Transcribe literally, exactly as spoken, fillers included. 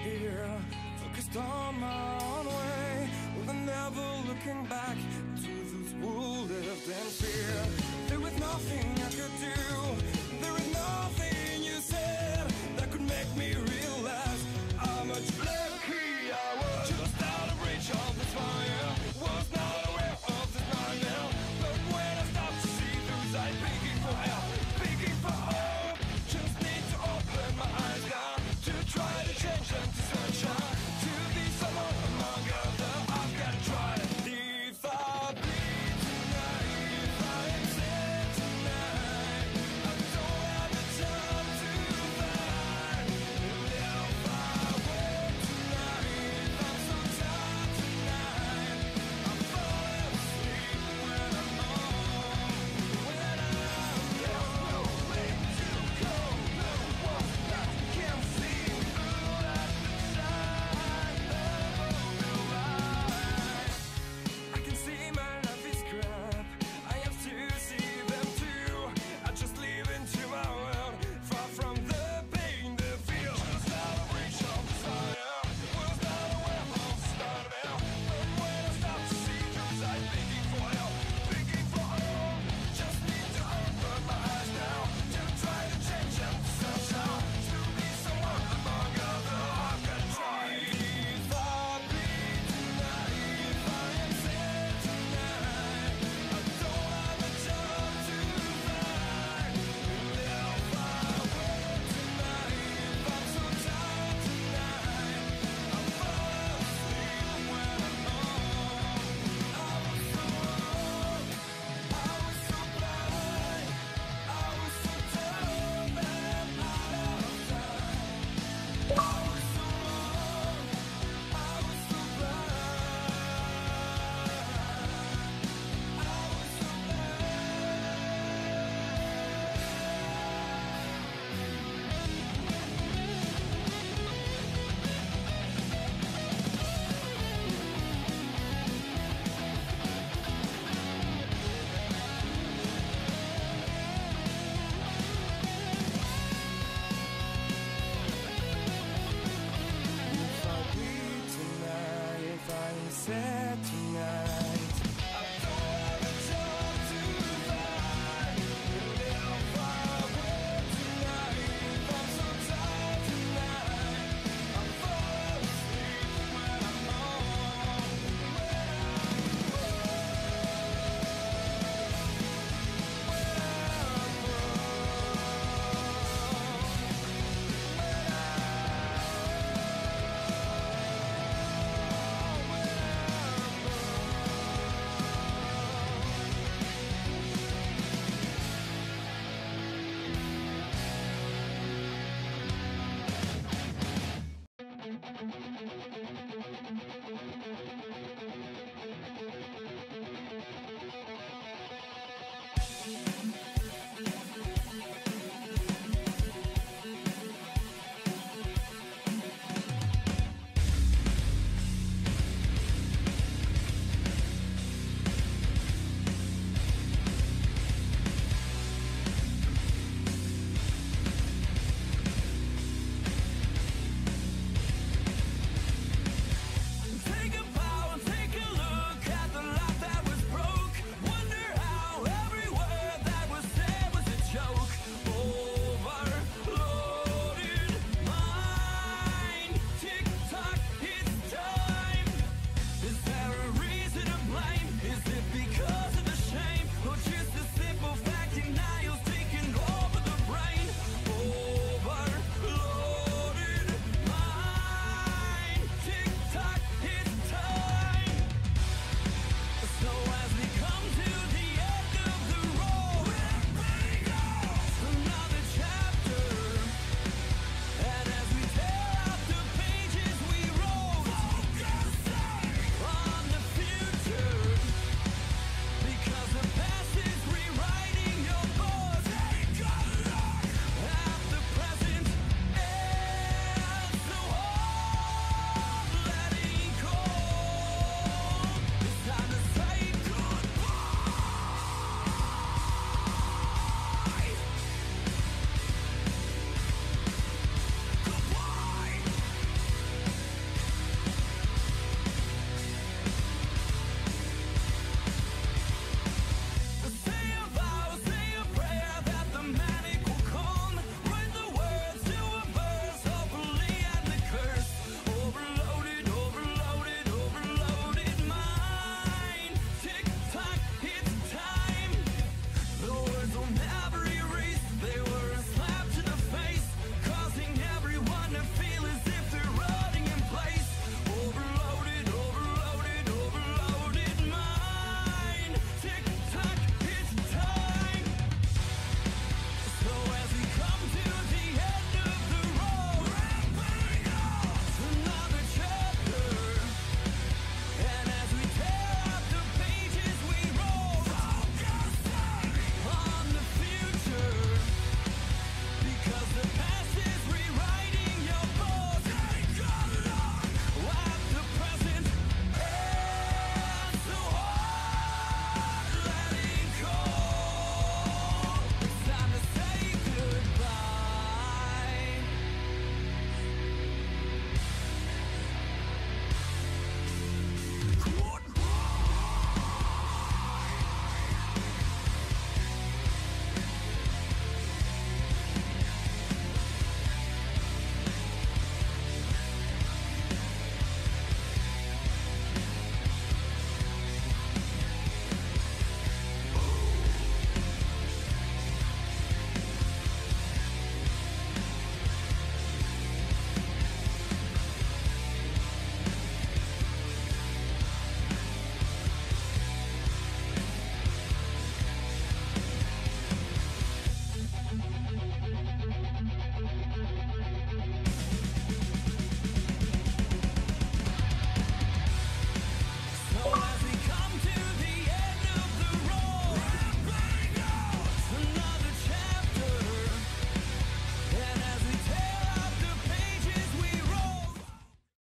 here, focused on my own way, with never looking back to those who lived in fear. There was nothing I could do, there was nothing you said that could make me realize how much lucky I was. Just out of reach of this fire, was not aware of this nightmare. But when I stopped to see those eyes begging for help, begging for hope, just need to open my eyes now to try to change them to sunshine, to be someone among others. I've got to try it. If I bleed tonight, if I am sad tonight, I don't have the time to find. If I work tonight, I'm so tired tonight, I'm falling asleep when I'm home, when I'm There's no way to go, no one that can see through at the side of the light. I can see my life is crap, I have to see them too. I just live into my world, far from the pain, the feel. Just out of reach of desire, was not aware of the start of hell. But when I stop to see those eyes begging for help, begging for hope, just need to open my eyes now to try to change them to sunshine, to be someone among others. I've got to try. If I bleed tonight, if I am sad tonight, I don't have the time to find. If I work tonight, if I'm so tired tonight, I'm falling asleep when I'm home. I was so wrong, I was so blind, I was so dumb and out of time. I was so wrong, I was so blind, I was so If I bleed tonight, if I am sad